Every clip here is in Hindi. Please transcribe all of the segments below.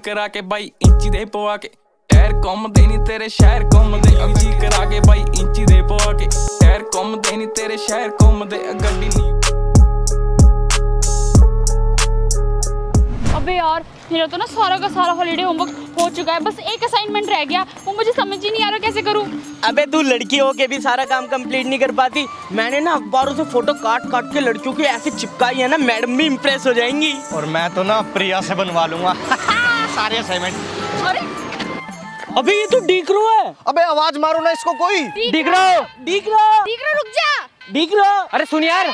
करा के बाई इंची दे पवा के टायर घूमदे नी तेरे शहर घूमदे यूजी करा के बाई इंची दे पवा के टायर घूमदे नी तेरे शहर घूमदे गड्डी नी। अबे यार मेरा तो ना सारा का सारा हॉलीडे होमवर्क हो चुका है, बस एक असाइनमेंट रह गया, वो मुझे समझ ही नहीं आ रहा कैसे करूं। अबे तू लड़की हो के भी सारा काम कंप्लीट नहीं कर पाती। मैंने ना अखबारों से फोटो काट काट के लड़कियों की ऐसी चिपकाई है ना, मैडम भी इम्प्रेस हो जाएंगी। और मैं तो ना प्रिया से बनवा लूंगा सारे असाइनमेंट। अरे अबे ये तो डीकरो है। अबे आवाज मारो ना इसको कोई। डीकरो रुक जा। डीकरो अरे सुन यार।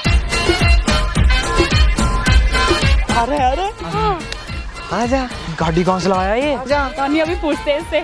अरे आजा, गाड़ी कौन से लाया ये? कहानी अभी पूछते हैं इससे।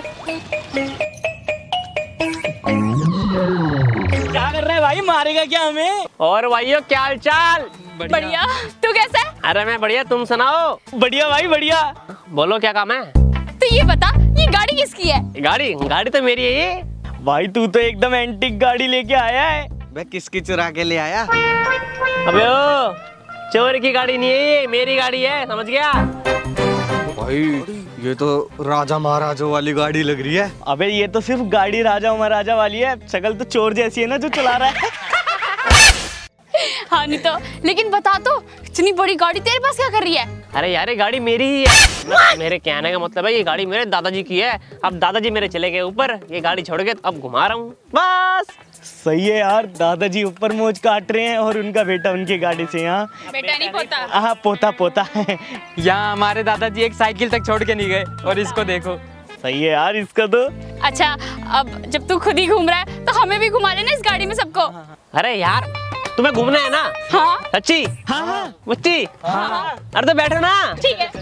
क्या कर रहा है भाई, मारेगा क्या हमें? और भाइयों क्या हाल चाल? बढ़िया, तू कैसा है? अरे मैं बढ़िया, तुम सुनाओ। बढ़िया भाई बढ़िया। बोलो क्या काम है? तो ये बता, ये गाड़ी किसकी है? गाड़ी तो मेरी है ये। भाई तू तो एकदम एंटीक गाड़ी लेके आया है। मैं किसकी चुरा के ले आया? अबे ओ, चोर की गाड़ी नहीं है ये, मेरी गाड़ी है, समझ गया? भाई ये तो राजा महाराजों वाली गाड़ी लग रही है। अबे ये तो सिर्फ गाड़ी राजा महाराजा वाली है, शक्ल तो चोर जैसी है ना जो चला रहा है। हाँ नहीं तो, लेकिन बता तो, इतनी बड़ी गाड़ी तेरे पास क्या कर रही है? अरे यार ये गाड़ी मेरी ही है। मेरे कहने का मतलब है ये गाड़ी मेरे दादाजी की है। अब दादाजी मेरे चले गए ऊपर, ये गाड़ी छोड़ के अब घुमा रहा हूँ बस। सही है यार, दादाजी ऊपर मौज काट रहे हैं और उनका बेटा उनकी गाड़ी से। यहाँ बेटा नहीं पोता। हाँ पोता यहाँ हमारे दादाजी एक साइकिल तक छोड़ के नहीं गए और इसको देखो। सही है यार इसका तो। अच्छा अब जब तू खुद ही घूम रहा है तो हमें भी घुमा लेना इस गाड़ी में सबको। अरे यार तुम्हें घूमना है ना? हाँ सच्ची? हाँ मुच्ची? हाँ। अरे तो बैठो ना। ठीक है।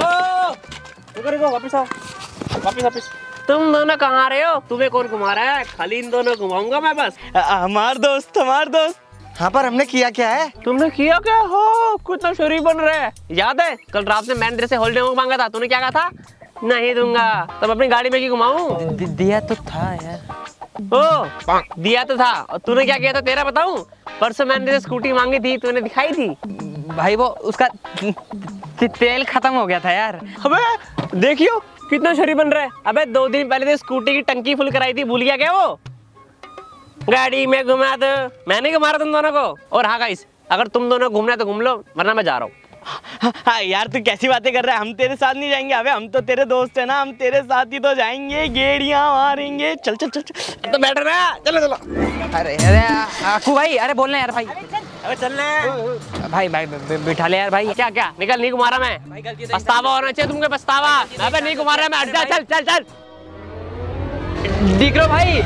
वापिस आओ, वापिस। तुम दोनों कहाँ आ रहे हो? तुम्हें कौन घुमा रहा है? खाली इन दोनों घुमाऊंगा मैं बस। हमार दोस्त। हाँ पर हमने किया क्या है? तुमने किया क्या? हो कुछ तो शरीफ बन रहे हैं। याद है कल रात में मैंने तेरे से हॉलिडे होमवर्क मांगा था, तूने क्या कहा था? नहीं दूंगा। तब अपनी गाड़ी में क्यों घुमाऊं? दिया तो था यार। ओ दिया तो था, और तूने क्या किया था तेरा बताऊं? परसों मैंने तेरे स्कूटी मांगी थी, तूने दिखाई थी? भाई वो उसका तेल खत्म हो गया था यार। अबे देखियो कितना शरीफ बन रहा है। अबे 2 दिन पहले तो स्कूटी की टंकी फुल कराई थी, भूल गया क्या वो? गाड़ी में घुमा दो, मैंने घुमा रहा तुम दोनों को। और हाँ गाइस, अगर तुम दोनों घूमना है तो घूम लो, वरना मैं जा रहा हूँ। हाँ यार तू कैसी बातें कर रहा है, हम तेरे साथ नहीं जाएंगे। अबे हम तो तेरे दोस्त है ना, हम तेरे साथ ही तो जाएंगे, गेड़ियां मारेंगे। चल तो बैठ रहा, चलो। अरे आकू भाई, अरे बोलना यार भाई। अबे चलना भाई बिठा ले यार भाई। क्या निकल, नहीं घुमा रहा मैं। पछतावा होना चाहिए तुमको, पछतावा। अबे नहीं घुमा रहा मैं, हट जा। चल दिख रहा भाई।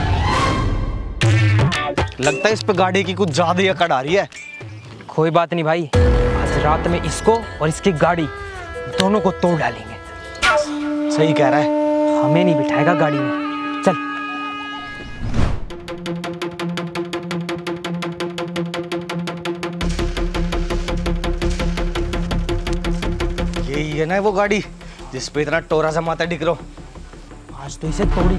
लगता है इस पे गाड़ी की कुछ ज्यादा ही अकड़ आ रही है। कोई बात नहीं भाई, आज रात में इसको और इसकी गाड़ी दोनों को तोड़ डालेंगे। सही कह रहा है। हमें नहीं बिठाएगा गाड़ी में, चल। यही है ना वो गाड़ी जिसपे इतना टोरा जमाता दिख रहा। आज तो इसे तोड़ी।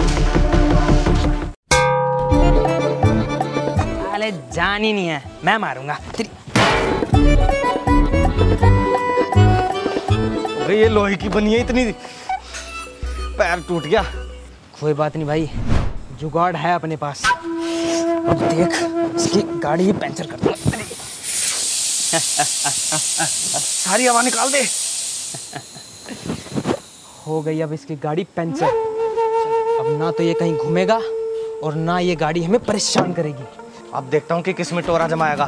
अरे जान ही नहीं है, मैं मारूंगा। अरे ये लोहे की बनी है इतनी, पैर टूट गया। कोई बात नहीं भाई, जुगाड़ है अपने पास। अब देख इसकी गाड़ी पंचर कर दूंगा। सारी हवा निकाल दे। हो गई अब इसकी गाड़ी पंचर। अब ना तो ये कहीं घूमेगा और ना ये गाड़ी हमें परेशान करेगी। अब देखता हूँ कि किस में टोरा जमाएगा।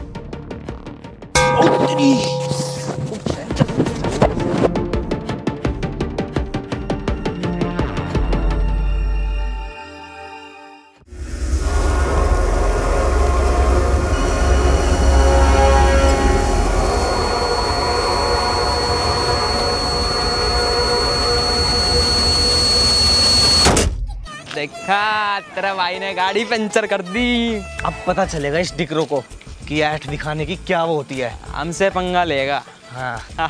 देखा तेरा भाई ने गाड़ी पंचर कर दी। अब पता चलेगा इस डिकरो को कि ऐठ दिखाने की क्या वो होती है। हमसे पंगा लेगा। हाँ।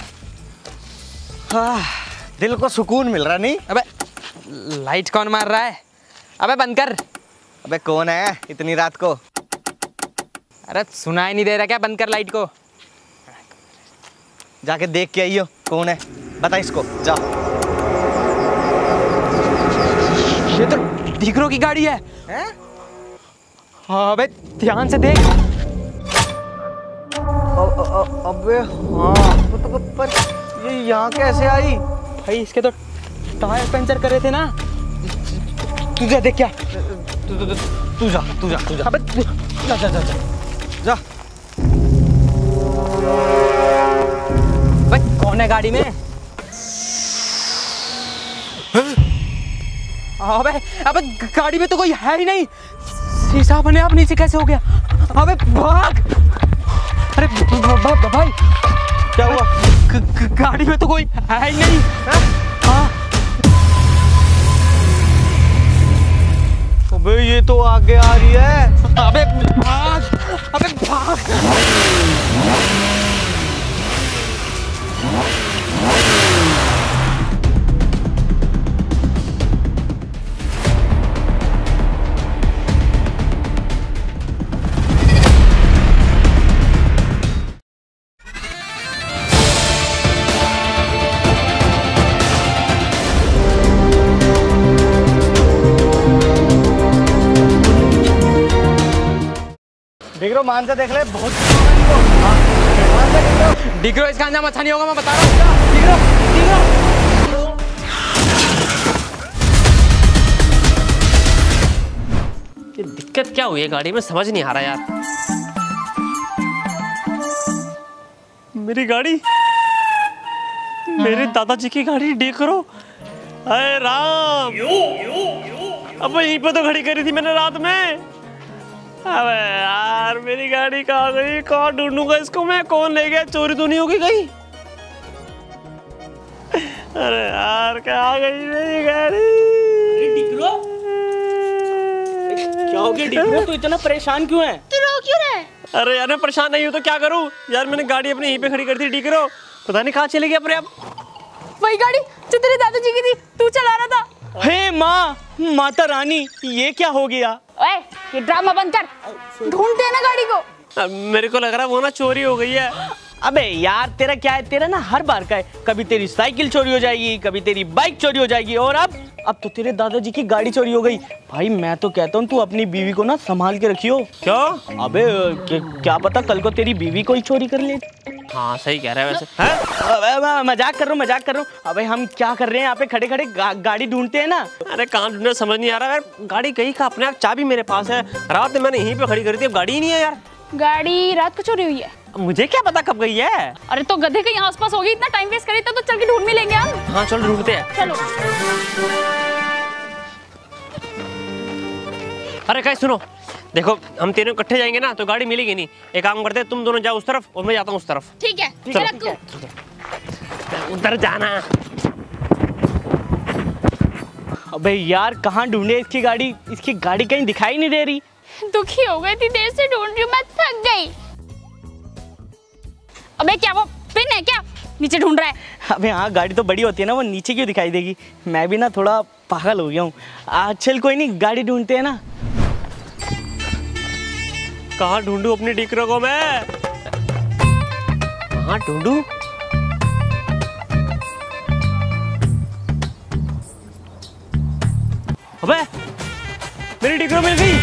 दिल को सुकून मिल रहा नहीं? अबे लाइट कौन मार रहा है? अबे बंद कर। अबे कौन है इतनी रात को? अरे सुनाई नहीं दे रहा क्या? बंद कर लाइट को। जाके देख के आइयो कौन है, बता इसको, जा। ये तो डीगरों की गाड़ी है। हाँ अबे ध्यान से देख। अबे हाँ, पर ये यहाँ कैसे आई? भाई इसके तो टायर पंचर करे थे ना। तुझे देख क्या? तू जा। अबे जा। भाई कौन है गाड़ी में? अबे गाड़ी में तो कोई है ही नहीं। शीशा अपने आप नीचे कैसे हो गया? अबे भाग। अरे भाई क्या हुआ? गाड़ी में तो कोई है ही नहीं। हाँ अबे ये तो आगे आ रही है। अबे भाग। डिगरो मान से देख ले, बहुत डिगरो इसका अंजाम अच्छा नहीं होगा, मैं बता रहा हूँ। डिगरो ये दिक्कत क्या हुई है गाड़ी में, समझ नहीं आ रहा यार। मेरी गाड़ी, मेरे दादाजी की गाड़ी डीगरो। अरे राम, अब यहीं पे तो खड़ी करी थी मैंने रात में। अबे यार मेरी गाड़ी कहाँ गई? कहाँ ढूंढूंगा इसको मैं? कौन ले गया? चोरी तो नहीं होगी कहीं? अरे यार कहाँ गई मेरी गाड़ी? डिगरो, क्या हो गया डिगरो? तू इतना परेशान क्यों है? तू रो क्यों रहा है? अरे यार मैं परेशान नहीं हूँ तो क्या करूँ यार। मैंने गाड़ी अपनी यहीं पे खड़ी कर दी डीगरो, पता नहीं कहाँ चली गई अपने आप। वही गाड़ी जो तेरे दादाजी की थी, तू चला रहा था। हे माँ, माता रानी, ये क्या हो गया? ओए, ये ड्रामा बंद कर। ढूंढते हैं ना गाड़ी को। मेरे को लग रहा है वो ना चोरी हो गई है। अबे यार तेरा क्या है, तेरा ना हर बार का है। कभी तेरी साइकिल चोरी हो जाएगी, कभी तेरी बाइक चोरी हो जाएगी, और अब तो तेरे दादाजी की गाड़ी चोरी हो गई। भाई मैं तो कहता हूँ तू अपनी बीवी को ना संभाल के रखियो। क्यों? अबे क्या पता कल को तेरी बीवी को ही चोरी कर ले। हाँ सही कह रहा है वैसे। हैं? मजाक कर रहा हूँ। अबे हम क्या कर रहे हैं यहाँ पे खड़े खड़े गाड़ी ढूंढते हैं ना। अरे कहाँ ढूंढना समझ नहीं आ रहा यार। गाड़ी गई कहाँ? अपने आप चाबी मेरे पास है, रात में मैंने यहीं पे खड़ी करी थी, अब गाड़ी ही नहीं है यार। गाड़ी रात को चोरी हुई है? मुझे क्या पता कब गई है। अरे तो गधे कहीं आसपास होगी, इतना टाइम वेस्ट करी तो चल के ढूंढ मिलेंगे हम। हाँ चलो ढूंढते हैं। चलो। अरे कहीं सुनो, देखो हम तीनों इकट्ठे जाएंगे ना तो गाड़ी मिलेगी नहीं। एक काम करते हैं, तुम दोनों जाओ उस तरफ और मैं जाता हूँ उस तरफ। ठीक है, चलो। उधर जाना। अबे यार कहाँ ढूंढे इसकी गाड़ी? इसकी गाड़ी कहीं दिखाई नहीं दे रही। दुखी हो गई थी, देर से ढूंढ रही हूँ, मैं थक गई। अबे क्या वो पिन है क्या? नीचे ढूंढ रहा है। अबे हाँ, गाड़ी तो बड़ी होती है ना, वो नीचे क्यों दिखाई देगी? मैं भी ना थोड़ा पागल हो गया हूँ। चल कोई नहीं, गाड़ी ढूंढते हैं ना। कहाँ ढूंढूं अपनी डिगरो को मैं? कहाँ ढूंढूं? अबे मेरी डिगरो मिल गई।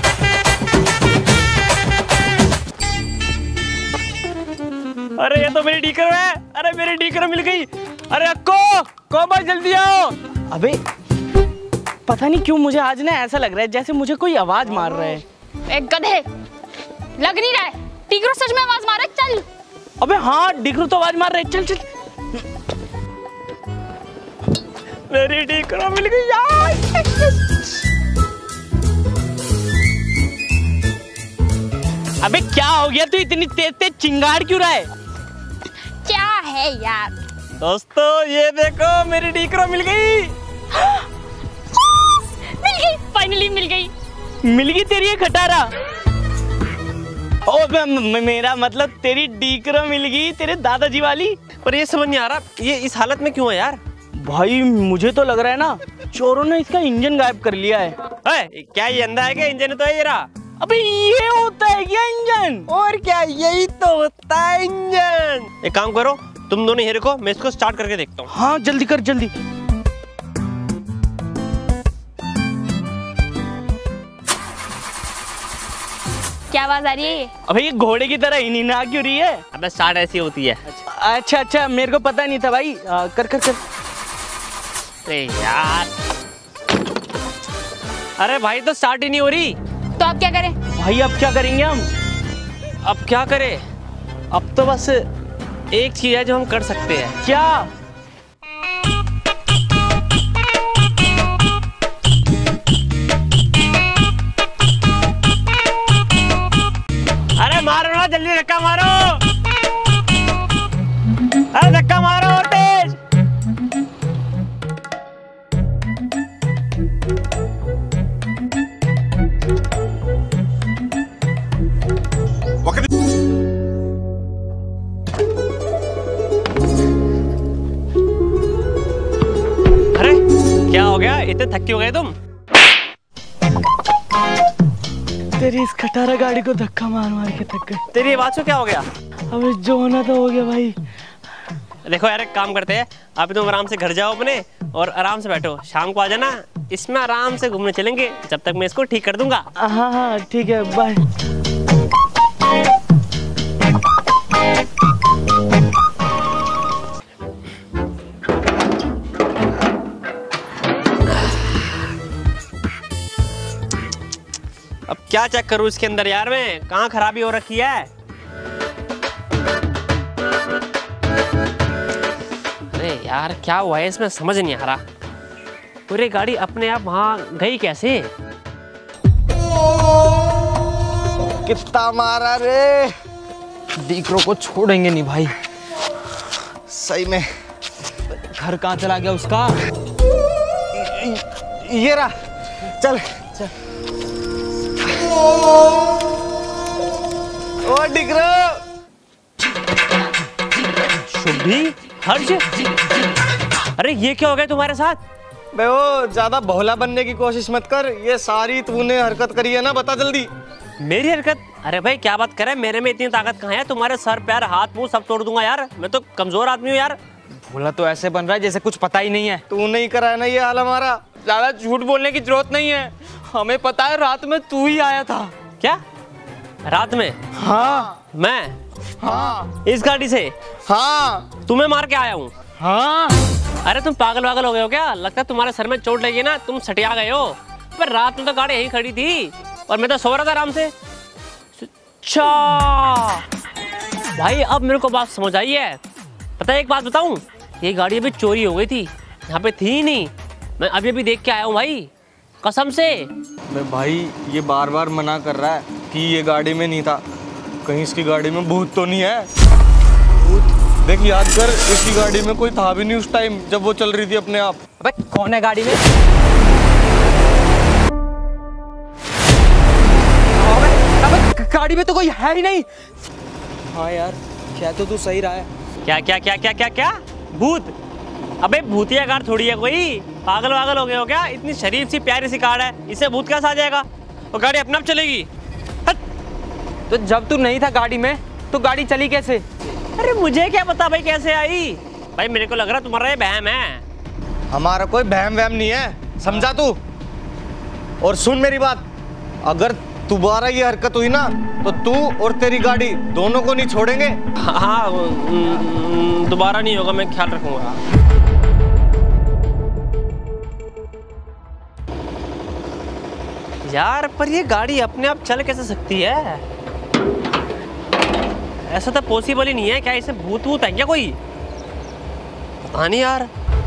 अरे ये तो मेरी डिगरो है। अरे मेरी डिगरो मिल गई। अरे अक्को भाई जल्दी आओ। अबे पता नहीं क्यों मुझे आज ना ऐसा लग रहा है जैसे मुझे कोई आवाज मार रहा है। एक गधे, लग नहीं रहा है डिगरो सच में आवाज मार रहा है। चल। अबे हाँ, डिगरो तो आवाज मार रहा है। चल चल। मेरी डिगरो मिल गई यार। अबे क्या हो गया? तू इतनी तेज तेज चिंगाड़ क्यों रहा है? क्या है यार? दोस्तों ये देखो मेरी डिगरो मिल गई। मिल गई, फाइनली मिल गई। मिल गई तेरी ये खटारा? ओ मेरा मतलब तेरी डिगरो मिल गई, तेरे दादाजी वाली। पर ये समझ नहीं आ रहा ये इस हालत में क्यों है यार। भाई मुझे तो लग रहा है ना चोरों ने इसका इंजन गायब कर लिया है। क्या ये अंधा है क्या? इंजन तो है ये रहा। अबे ये होता है क्या इंजन? और क्या, यही तो होता है इंजन। एक काम करो, तुम दोनों यहीं रुको, मैं इसको स्टार्ट करके देखता हूँ। हाँ जल्दी कर जल्दी। क्या आवाज आ रही है ये? अबे ये घोड़े की तरह ही ना क्यों रही है? अबे स्टार्ट ऐसी होती है। अच्छा अच्छा, मेरे को पता नहीं था भाई। कर कर कर। अरे यार, अरे भाई तो स्टार्ट ही नहीं हो रही। तो आप क्या करें? भाई अब क्या करेंगे हम? अब क्या करें? अब तो बस एक चीज है जो हम कर सकते हैं। क्या? अरे मारो ना, जल्दी धक्का मारो। अरे धक्का मारो और तेज। अरे क्या हो गया, इतने थके हो गए तुम? तेरी इस खटारा गाड़ी को धक्का मार मार के थक गए। तेरी आवाज को क्या हो गया? अबे जो होना था हो गया भाई। देखो यार, एक काम करते हैं, आप तुम आराम से घर जाओ अपने और आराम से बैठो। शाम को आ जाना, इसमें आराम से घूमने चलेंगे, जब तक मैं इसको ठीक कर दूंगा। हाँ हाँ ठीक है, बाय। अब क्या चेक करूं इसके अंदर यार, मैं कहाँ खराबी हो रखी है? अरे यार क्या हुआ है इसमें, समझ नहीं आ रहा। पूरी गाड़ी अपने आप वहां गई कैसे? कितना मारा रे। डीक्रो को छोड़ेंगे नहीं भाई। सही में। घर कहाँ चला गया उसका? ये रहा, चल चल। ओ डिक्रो। शुभी, हर्ष, अरे ये क्या हो गया तुम्हारे साथ? बे वो ज्यादा भोला बनने की कोशिश मत कर, ये सारी तूने हरकत करी है ना, बता जल्दी। मेरी हरकत? अरे भाई क्या बात करे, मेरे में इतनी ताकत कहाँ है? तुम्हारे सर पैर हाथ मुंह सब तोड़ दूंगा यार, मैं तो कमजोर आदमी हूँ यार। भोला तो ऐसे बन रहा है जैसे कुछ पता ही नहीं है। तू नहीं करा है ना ये हाल हमारा। ज्यादा झूठ बोलने की जरूरत नहीं है, हमें पता है रात में तू ही आया था। क्या रात में? हाँ मैं? हाँ इस गाड़ी से? हाँ तुम्हें मार के आया हूँ? हाँ। अरे तुम पागल वागल हो गए हो क्या? लगता है तुम्हारे सर में चोट लगी है ना, तुम सटिया गए हो। पर रात में तो गाड़ी यहीं खड़ी थी और मैं तो सो रहा था आराम से। अच्छा भाई, अब मेरे को बात समझ आई है। पता है एक बात बताऊं, ये गाड़ी अभी चोरी हो गई थी, यहाँ पे थी ही नहीं। मैं अभी अभी देख के आया हूँ भाई, कसम से। मैं भाई ये बार बार मना कर रहा है कि ये गाड़ी में नहीं था, कहीं इसकी गाड़ी में भूत तो नहीं है। भूत देख, याद कर, इसकी गाड़ी में कोई था भी नहीं उस टाइम जब वो चल रही थी अपने आप। अबे कौन है गाड़ी में? अबे गाड़ी में तो कोई है ही नहीं। हाँ यार, क्या तो तू सही रहा है। क्या क्या क्या क्या क्या क्या? भूत? अबे भूतिया कार थोड़ी है कोई, पागल वागल हो गए हो क्या? इतनी शरीफ सी प्यारी सी कार है, इससे भूत कैसे आ जाएगा? और गाड़ी अपने आप चलेगी? तो जब तू नहीं था गाड़ी में तो गाड़ी चली कैसे? अरे मुझे क्या पता भाई कैसे आई? भाई मेरे को लग रहा तुम्हारा ये बहम है। हमारा कोई बहम वहम नहीं है, समझा तू? और सुन मेरी बात, अगर दोबारा ये हरकत हुई ना तो तू और तेरी गाड़ी दोनों को नहीं छोड़ेंगे। हाँ दोबारा नहीं होगा, मैं ख्याल रखूंगा। यार पर ये गाड़ी अपने आप चल कैसे सकती है? ऐसा तो पॉसिबल ही नहीं है। क्या इसे भूत वूत है क्या कोई? पता नहीं यार,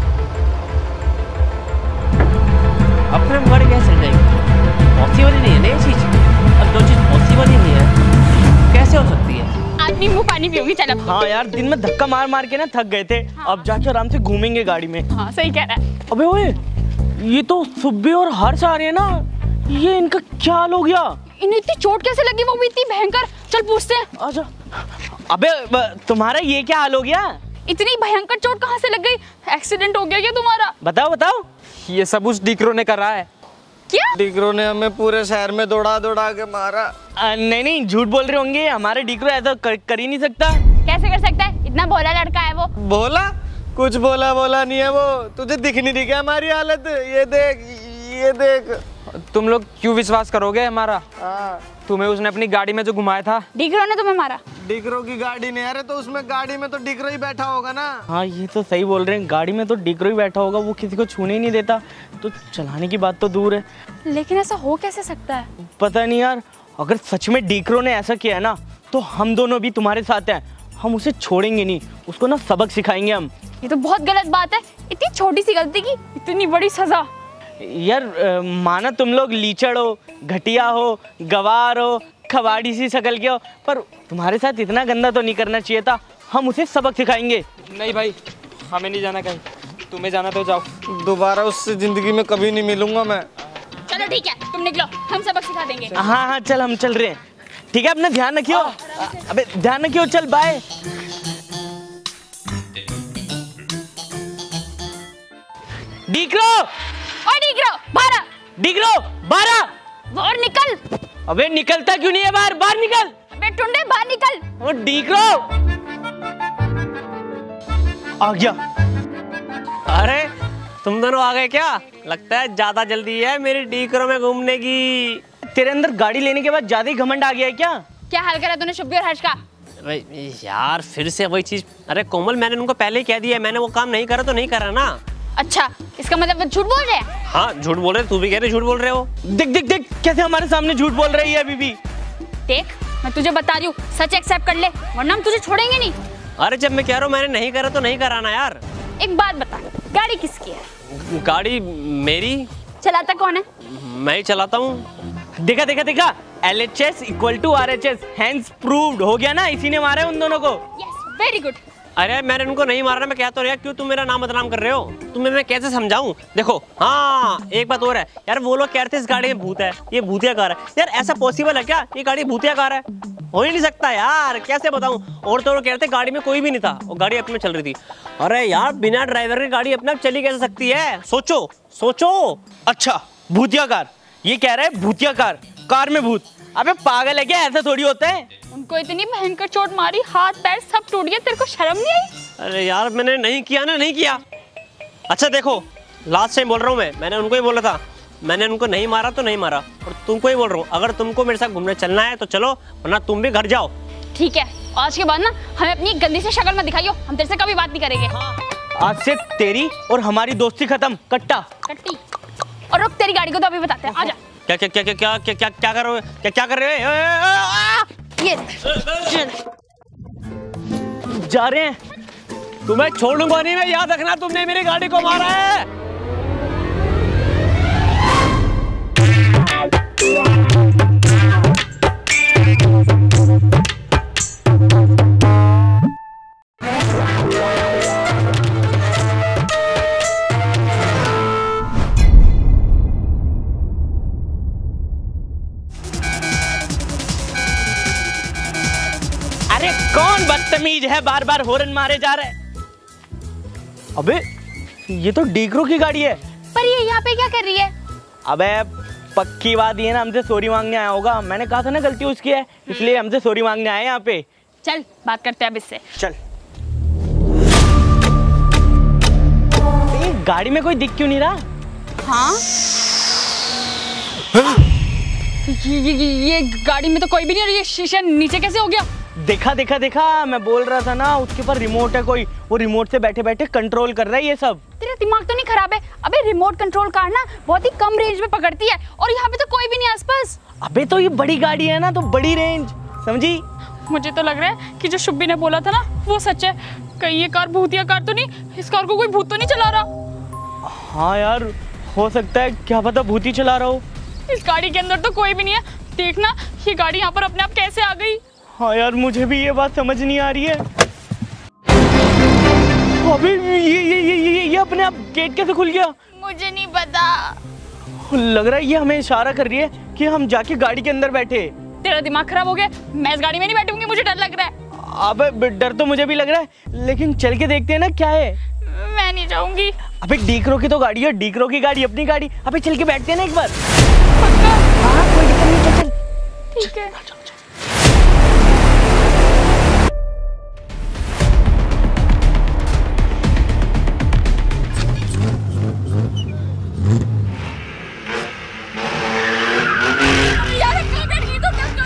अपने आप गाड़ी कैसे चल जाएगी? पॉसिबल ही नहीं है ना ये चीज। अब जो चीज पॉसिबल ही नहीं है कैसे हो सकती है? आप नींबू पानी पियोगी? चल। हाँ यार, दिन में धक्का मार मार के ना थक गए थे। अब जाके आराम से घूमेंगे गाड़ी में। हाँ सही कह रहा है। अबे ओए, ये तो सुब्बी और हर्ष आ रहे हैं ना, ये इनका क्या हाल हो गया? इन्हें इतनी चोट कैसे लगी, वो भी इतनी भयंकर? चल पूछते हैं। अच्छा। अबे तुम्हारा ये क्या हाल हो गया? इतनी भयंकर चोट कहाँ से लग गई? एक्सीडेंट हो गया क्या तुम्हारा? बताओ बताओ। ये सब उस डीक्रो ने करा है। क्या? डिक्रो ने हमें पूरे शहर में दौड़ा दौड़ा के मारा। नहीं नहीं, झूठ बोल रहे होंगे, हमारे डीक्रो ऐसा कर ही नहीं सकता। कैसे कर सकता है? इतना भोला लड़का है वो। बोला? कुछ बोला बोला नहीं है वो। तुझे दिख नहीं रही क्या हमारी हालत? ये देख, ये देख। तुम लोग क्यों विश्वास करोगे हमारा? हाँ, तुम्हें उसने अपनी गाड़ी में जो घुमाया था। डिगरो ने तुम्हें मारा? डिगरो की गाड़ी नहीं, अरे तो उसमें गाड़ी में तो डिगरो ही बैठा होगा ना। हाँ ये तो सही बोल रहे हैं, गाड़ी में तो डिगरो ही बैठा होगा, वो किसी को छूने ही नहीं देता, तो चलाने की बात तो दूर है। लेकिन ऐसा हो कैसे सकता है? पता नहीं यार, अगर सच में डिगरो ने ऐसा किया है ना, तो हम दोनों भी तुम्हारे साथ हैं, हम उसे छोड़ेंगे नहीं, उसको ना सबक सिखाएंगे हम। ये तो बहुत गलत बात है, इतनी छोटी सी गलती की इतनी बड़ी सजा। यार माना तुम लोग लीचड़ हो, घटिया हो, गवार हो, खवाड़ी सी शक्ल के हो, पर तुम्हारे साथ इतना गंदा तो नहीं करना चाहिए था, हम उसे सबक सिखाएंगे। नहीं भाई, हमें नहीं जाना कहीं, तुम्हें जाना तो जाओ। दोबारा उससे जिंदगी में कभी नहीं मिलूंगा मैं। चलो ठीक है, तुम निकलो, हम सबक सिखा देंगे। हाँ हाँ चल, हम चल रहे हैं। ठीक है, अपना ध्यान रखियो। अबे ध्यान रखियो, चल बाय। डिगरो, और डिगरो बाहर आ। डिगरो बाहर आ। बाहर निकल। अबे निकलता क्यों नहीं है बाहर? बाहर निकल। अबे टुंडे बाहर निकल। ओ डिगरो आ गया। अरे तुम दोनों आ गए क्या? लगता है ज्यादा जल्दी है मेरी डिगरो में घूमने की। तेरे अंदर गाड़ी लेने के बाद ज्यादा ही घमंड आ गया है क्या? क्या हाल करा तूने शुभ और हर्ष का? भाई यार फिर से वही चीज। अरे कोमल, मैंने उनको पहले ही कह दिया, मैंने वो काम नहीं करा तो नहीं करा ना। अच्छा, इसका मतलब वो झूठ बोल रहे हैं? हाँ झूठ बोल रहे, तू भी कह रहे झूठ बोल रहे हो। देख देख देख कैसे हमारे सामने झूठ बोल रही है अभी भी। देख, मैं तुझे बता रही हूँ, सच एक्सेप्ट कर ले, वरना हम तुझे छोड़ेंगे नहीं। अरे जब मैं कह रहा हूँ मैंने नहीं करा तो नहीं कराना यार। एक बात बता, गाड़ी किसकी है? गाड़ी मेरी। चलाता कौन है? मैं ही चलाता हूँ। देखा देखा देखा, LHS = RHS, हैंस प्रूव्ड हो गया ना, इसी ने मारा है उन दोनों को। Yes, very good. अरे मैंने उनको नहीं मारा, मैं क्या तो रहा, क्यों तुम मेरा नाम बदनाम कर रहे हो? तुम्हें मैं कैसे समझाऊं? देखो हाँ एक बात और है यार, वो लोग कह रहे थे इस गाड़ी में भूत है, ये भूतिया कार है। यार ऐसा पॉसिबल है क्या? ये गाड़ी भूतिया कार है? हो ही नहीं सकता यार, कैसे बताऊं? और तो वो कह रहे थे गाड़ी में कोई भी नहीं था, वो गाड़ी अपने चल रही थी। अरे यार बिना ड्राइवर की गाड़ी अपने आप चली कैसे सकती है? सोचो सोचो। अच्छा भूतिया कार, ये कह रहा है भूतिया कार, कार में भूत। अबे पागल है क्या? ऐसा थोड़ी होता है। उनको इतनी भयंकर चोट मारी, हाथ पैर सब टूट गए, तेरे को शर्म नहीं आई? अरे यार मैंने नहीं किया ना, नहीं किया। अच्छा देखो, लास्ट टाइम बोल रहा हूँ मैंने उनको ही बोला था, मैंने उनको नहीं मारा तो नहीं मारा, और तुमको ही बोल रहा हूँ, अगर तुमको मेरे साथ घूमने चलना है तो चलो, वरना तुम भी घर जाओ। ठीक है, आज के बाद ना हमें अपनी गंदी सी शक्ल मत दिखाइयो, हम तेरे से कभी बात नहीं करेंगे। आज से तेरी और हमारी दोस्ती खत्म, कट्टा। कट्टी। और रुक, तेरी गाड़ी को तो अभी बताते हैं, आजा। क्या क्या क्या क्या क्या क्या क्या क्या कर रहे हो? क्या कर रहे हो? ये जा रहे हैं। तुम्हें छोड़ूंगा नहीं मैं, याद रखना, तुमने मेरी गाड़ी को मारा है। अरे कौन बदतमीज है, बार बार हॉर्न मारे जा रहे हैं। अबे ये तो डिगरो की गाड़ी है। पर ये यहाँ पे क्या कर रही है? अबे पक्की बात ये ना, हमसे सॉरी मांगने आया होगा। मैंने कहा था ना गलती उसकी है, इसलिए हमसे सॉरी मांगने आए यहाँ पे। चल बात करते हैं अब इससे। चल। ये गाड़ी में कोई दिख क्यों नहीं रहा? हाँ ये गाड़ी में तो कोई भी नहीं, और ये शीशा नीचे कैसे हो गया? देखा देखा देखा, मैं बोल रहा था ना, उसके पास रिमोट है कोई, वो रिमोट से बैठे बैठे कंट्रोल कर रहा है ये सब। तेरा दिमाग तो नहीं खराब है? अबे रिमोट कंट्रोल कार ना बहुत ही कम रेंज में पकड़ती है, और यहाँ पे तो कोई भी नहीं आसपास। अबे तो ये बड़ी गाड़ी है ना, तो बड़ी रेंज, समझी? मुझे तो लग रहा है कि जो शुब्बी ने बोला था ना वो सच है। कहीं ये कार भूतिया कार तो नहीं? इस कार को कोई भूत तो नहीं चला रहा? हाँ यार हो सकता है, क्या पता भूत ही चला रहा हो। इस गाड़ी के अंदर तो कोई भी नहीं है। देखना ये गाड़ी यहाँ पर अपने आप कैसे आ गई। हाँ यार मुझे भी ये बात समझ नहीं आ रही है। अबे ये अपने आप गेट कैसे खुल गया? मुझे नहीं पता। लग रहा है ये हमें इशारा कर रही है कि हम जाके गाड़ी के अंदर बैठे। तेरा दिमाग खराब हो गया, मैं इस गाड़ी में नहीं बैठूंगी, मुझे डर लग रहा है। अबे डर तो मुझे भी लग रहा है, लेकिन चल के देखते हैं ना क्या है। मैं नहीं जाऊंगी। अबे डिगरो की तो गाड़ी है, डिगरो की गाड़ी अपनी गाड़ी। अबे चल के बैठते हैं ना एक बार। पक्का? हाँ कोई दिक्कत नहीं, चल चल। ठीक है। यार गाड़ी तो क्या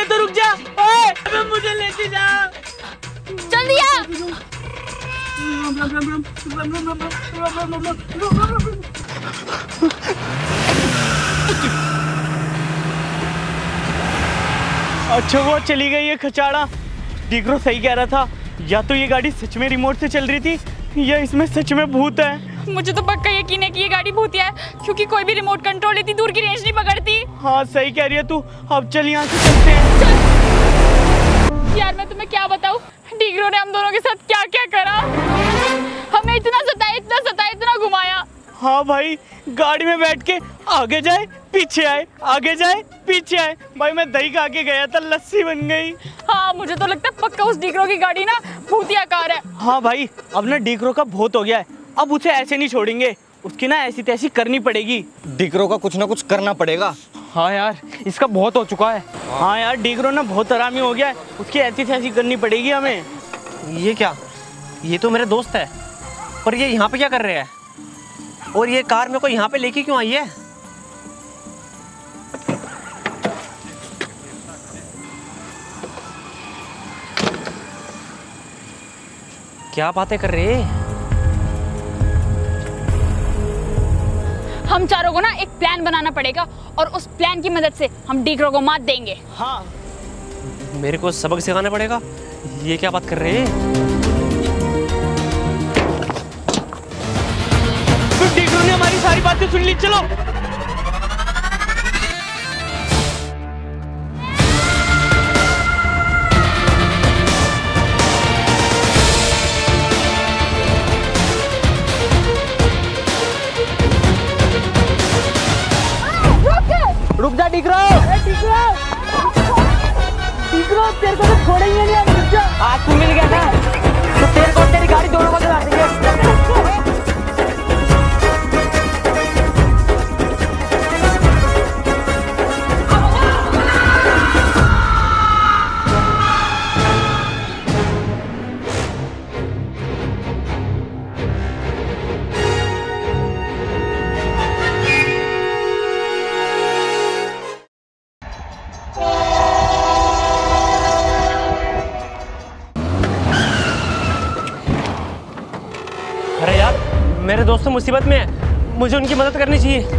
अबे तो रुक जा, ओए अबे मुझे लेके जा। जल्दी आ। अच्छा वो चली गई है खचाड़ा। डिग्रो सही कह रहा था, या तो ये गाड़ी सच में रिमोट से चल रही थी या इसमें सच में भूत है। मुझे तो पक्का यकीन है कि ये गाड़ी भूतिया है, क्योंकि कोई भी रिमोट कंट्रोल इतनी दूर की रेंज नहीं पकड़ती। हाँ सही कह रही है तू। अब चल यहाँ से चलते हैं। चल। यार मैं तुम्हें क्या बताऊं, डिग्रो ने हम दोनों के साथ क्या क्या करा। हमें इतना सताया, इतना घुमाया। हाँ भाई, गाड़ी में बैठ के आगे जाए पीछे आए, आगे जाए पीछे आए। भाई मैं दही खा के गया था, लस्सी बन गई। हाँ मुझे तो लगता है पक्का उस डिग्रो की गाड़ी ना भूतिया कार है। हाँ भाई, अब ना डिग्रो का बहुत हो गया है, अब उसे ऐसे नहीं छोड़ेंगे, उसकी ना ऐसी तैसी करनी पड़ेगी। डिग्रो का कुछ ना कुछ करना पड़ेगा। हाँ यार, इसका बहुत हो चुका है। हाँ यार, डिग्रो ना बहुत हरामी हो गया है, उसकी ऐसी तैसी करनी पड़ेगी हमें। ये क्या, ये तो मेरे दोस्त है, पर ये यहाँ पे क्या कर रहे हैं? और ये कार मेरे को यहाँ पे लेके क्यों आई है? क्या बातें कर रहे हैं? हम चारों को ना एक प्लान बनाना पड़ेगा और उस प्लान की मदद से हम डिग्रो को मात देंगे। हाँ मेरे को सबक सिखाना पड़ेगा? ये क्या बात कर रहे हैं? तो डिग्रो ने हमारी सारी बातें सुन ली, चलो। रुक जा डिग्रो। डिग्रो तेरे को तो छोड़ेंगे नहीं हम। आज तू मिल गया ना, तो तेरे को तेरी गाड़ी दोनों को चला देंगे। अरे यार, मेरे दोस्त मुसीबत में है, मुझे उनकी मदद करनी चाहिए।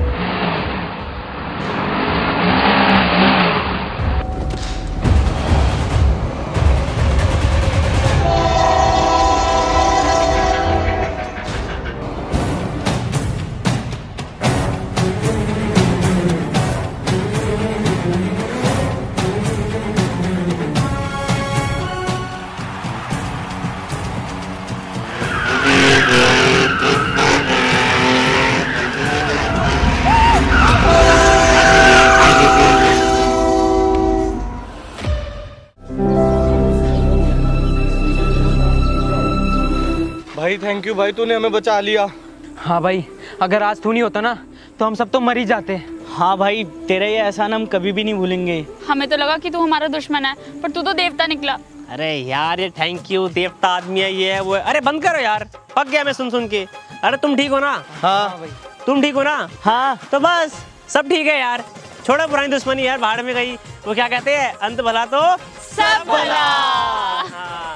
भाई थैंक यू भाई, तूने हमें बचा लिया। हाँ भाई, अगर आज तू नहीं होता ना तो हम सब तो मर ही जाते। हाँ भाई, तेरा ये एहसान हम कभी भी नहीं भूलेंगे। हमें तो लगा कि तू हमारा दुश्मन है, पर तू तो देवता निकला। अरे यार, ये थैंक यू देवता आदमी है, ये है वो है। अरे बंद करो यार, पक गया मैं सुन सुन के। अरे तुम ठीक हो ना? हाँ तुम ठीक हो ना? हाँ तो बस सब ठीक है यार, छोड़ा पुरानी दुश्मनी यार, भाड़ में गई। वो क्या कहते हैं, अंत भला तो सब भला। हाँ।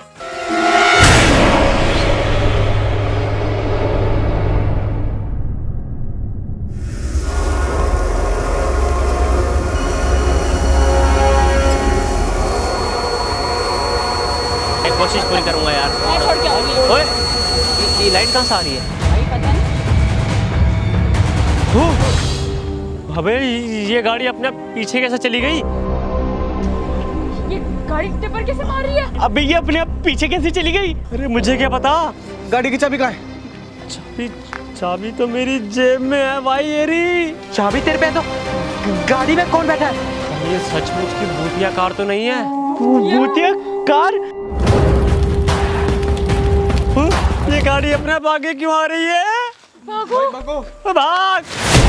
कोशिश पूरी करूंगा यार। मैं छोड़ के आऊंगी। ओए, ये लाइट कहाँ से आ रही है? पता नहीं। अबे ये गाड़ी अपने पीछे कैसे चली गई? ये गाड़ी टिपर कैसे मार रही है? अबे ये अपने आप पीछे कैसे चली गई? अरे मुझे क्या पता। गाड़ी की चाबी कहाँ है? चाबी तो मेरी जेब में है भाई। येरी चाबी तेरे पे है तो गाड़ी में कौन बैठा है? ये सचमुच की भूतिया कार तो नहीं है? भूतिया कार? ये गाड़ी अपने आप आगे क्यों आ रही है? भागो। भाग।